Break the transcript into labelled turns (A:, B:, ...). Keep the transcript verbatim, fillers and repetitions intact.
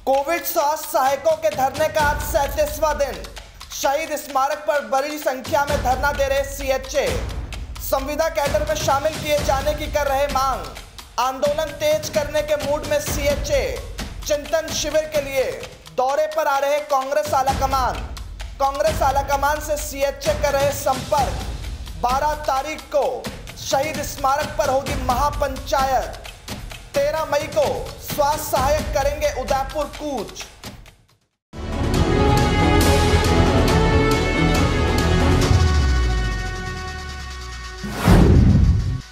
A: Covid स्वास्थ्य सहायकों के धरने का आज सैंतीसवां दिन। शहीद स्मारक पर बड़ी संख्या में धरना दे रहे सीएचए संविदा कैडर में शामिल किए जाने की कर रहे मांग। आंदोलन तेज करने के मूड में सीएचए चिंतन शिविर के लिए दौरे पर आ रहे कांग्रेस आलाकमान। कांग्रेस आलाकमान से सीएचए कर रहे संपर्क। बारह तारीख को शहीद स्मारक पर होगी महापंचायत। तेरह मई को स्वास्थ्य सहायक करेंगे उदयपुर कूच।